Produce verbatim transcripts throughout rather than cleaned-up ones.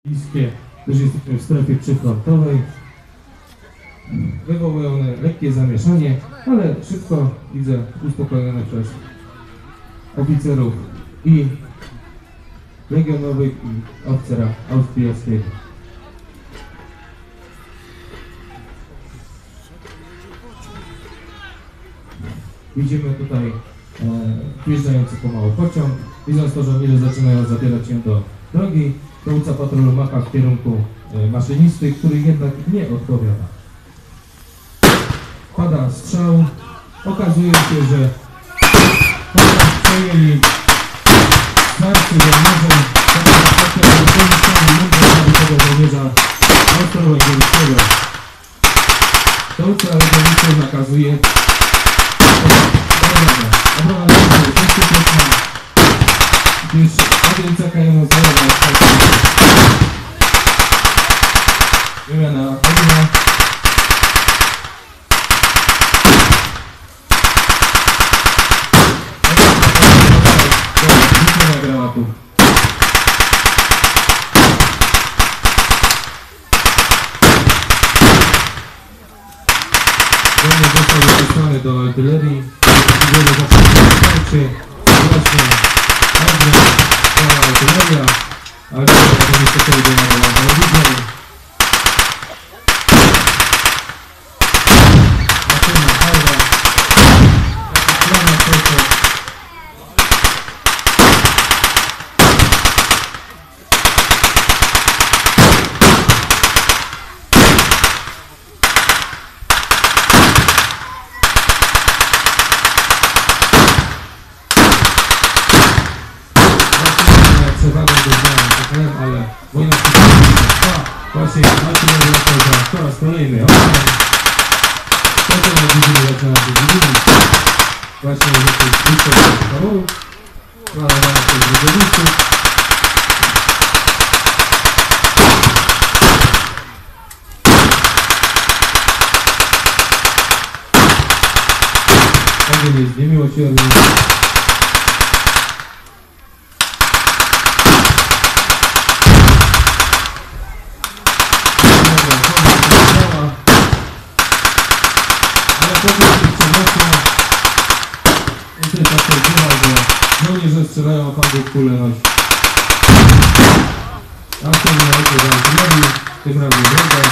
Bliskie, też jesteśmy w strefie przyfrontowej. Wywołują one lekkie zamieszanie, ale szybko widzę uspokojone przez oficerów i legionowych i oficera austriackiego. Widzimy tutaj e, wjeżdżający pomału pociąg. Widząc to, żołnierze zaczynają zabierać się do drogi. Dowódca patrolu macha w kierunku e, maszynisty, który jednak nie odpowiada. Pada strzał. Okazuje się, że przejęli starszy żołnierzem tego żołnierza austro-węgierskiego. Dowódca legionistów nakazuje obrona bezpieczna, gdyż agencja K M zajęła wymiana ognia. Do granatu. Żołnierz został wypuszczony do artylerii. Wiele zaczęcie właśnie armia, cała artyleria, ale to niestety idzie na telewizję. Maszyna, fajna, strona proces. Ale wojna trwa, właśnie artyleria po raz kolejny ogień. Potem jak widzimy zaczyna się widzieć. Właśnie rzeczy blisko do kawału. Składana przez rezerwistów. Ogień jest niemiłosierny. Żołnierze strzelają, a pan Bóg kulę nosi. Następnie ojciec za artylerii, tym razem druga.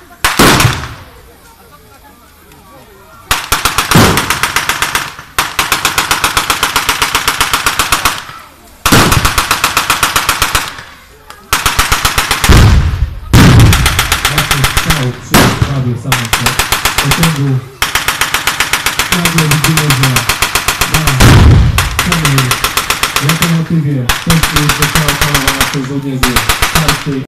Właśnie strzał przy prawie samym pociągu. Nagle widzimy, że na lokomotywie też została opanowana przez żołnierzy.